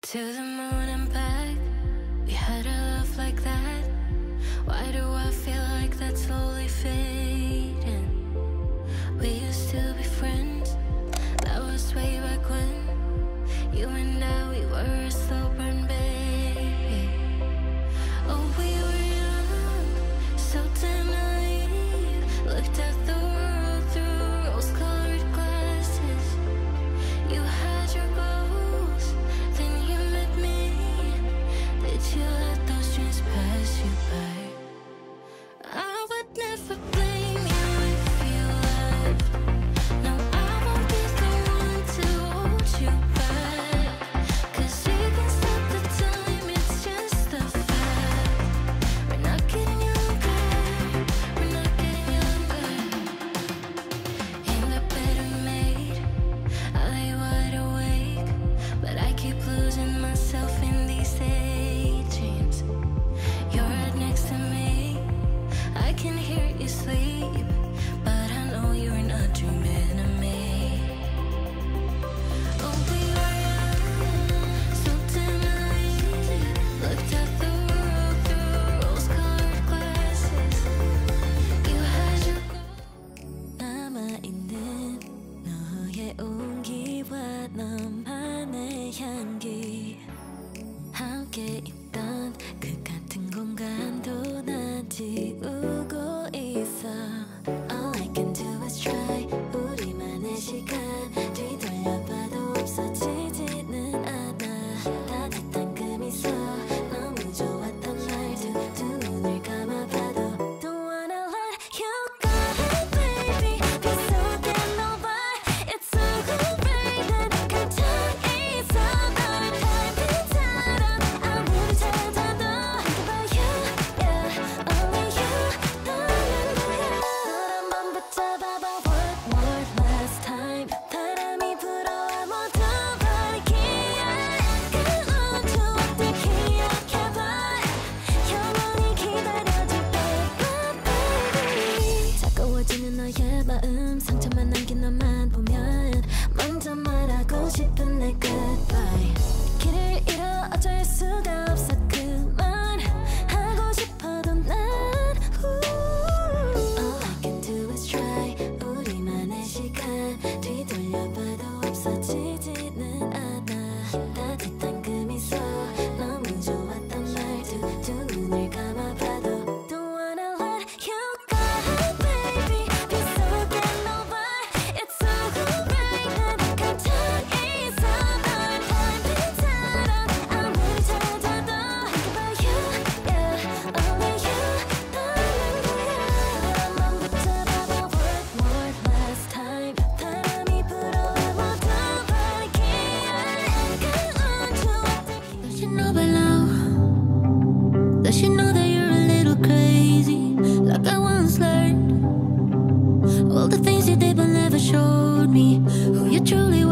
To the moon and back, we had a love like that. Why do I feel like that's slowly fading? We used to be friends, that was way back when. You and I, we were a slow burn, baby. Oh, we were young, so damn naive. Looked at the world through rose-colored glasses. You had your goals, then you met me. Did you let those dreams pass you by? I would never blame you if you left. No, I won't be the one to hold you back. 'Cause we can stop the time, it's just a fact. We're not getting younger, we're not getting younger. In the bed we made, I lay wide awake, but I keep losing myself in these daydreams. You're right next to me, I can hear you sleep, but I know you're not dreaming of me. Oh, we were young, so damn naive. Looked at the world through rose-colored glasses. You had your 남아있는 너의 온기와 너만의 향기, 함께 있던 그 같은 공간도 난 지우고 있어. All I can do is try. 우리만의 시간 뒤돌려봐도 없어지지는 않아. 따뜻한 그 미소, 너무 좋았던 말투, 두 눈을 감아봐도 Don't wanna let you go, baby. 빗속에 너와 It's so great. 난 감정이 있어. 널 닮은처럼 아무리 찾아도 Think about you, yeah, only you. 너는 뭐야? 널 한번 붙잡아봐 one more last time. 바람이 불어와 모두 버리기에 그 우주 어떻게 기억해봐. 영원히 기다려줄 baby. 차가워지는 너의 마음, 상처만 남긴 너만 보면 먼저 말하고 싶은 내 goodbye. 길을 잃어 어쩔 수가 없어 그만하고 싶어도 난 All I can do is try. 우리만의 시간 뒤돌려봐도 없어지지는 않아. 따뜻한 그 미소, 너무 좋았던 말투, 두 눈을 감아봐도 Don't wanna let you go, baby. 빗속에 너와 It's so great. 난 감정이 있어. 널 닮은처럼 아무리 찾아도 Think about you, yeah, only you. 너는 뭐야? 한번 붙잡아봐 one more last time. 바람이 불어와 모두 버리기에 그 우주 어떻게 Does she know by now? Does she know that you're a little crazy? Like I once learned all the things you did but never showed me who you truly